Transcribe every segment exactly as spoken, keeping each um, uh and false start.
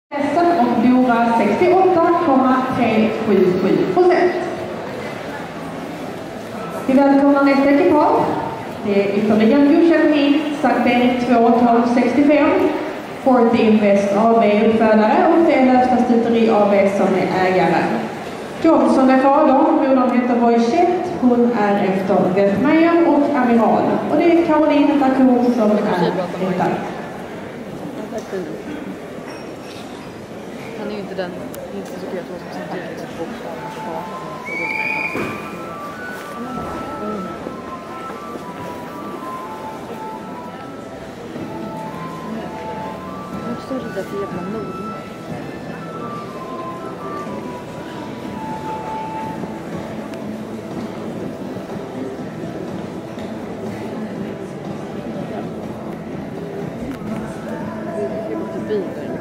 Och Dora sextioåtta komma tre sju sju procent. Vi välkomnar nästa ekipage. Det är ytterligare godkänd hit, Sankt Erik två tolv sextiofem. Forte Invest A B uppfödare och det är Lövsta Stuteri A B som är ägare. Johnson är fadern, modern heter Voichette, hon är efter Wettmeyer och Amiral. Och det är Caroline Dacour som är ryttare. Han är ju inte den, inte så kul som samtidigt som jag är så rädd för jävla nord. Jag går till bilen.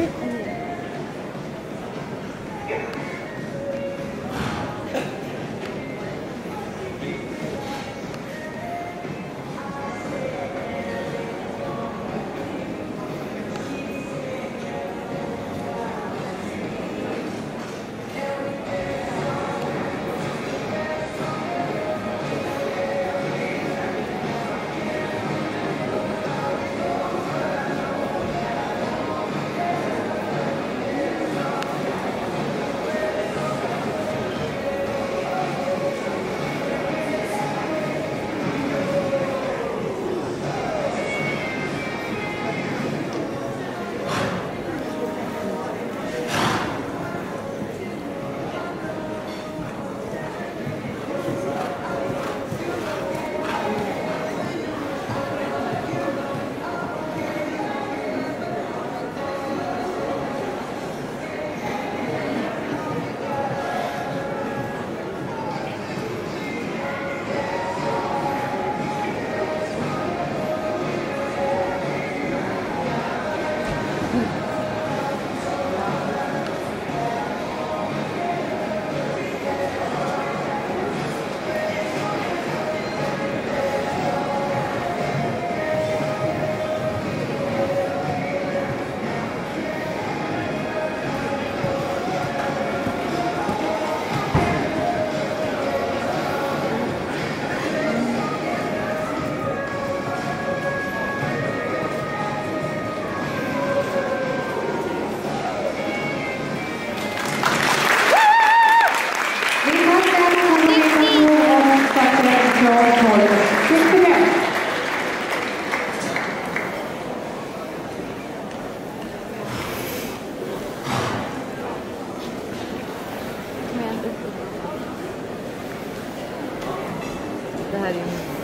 Det här är ju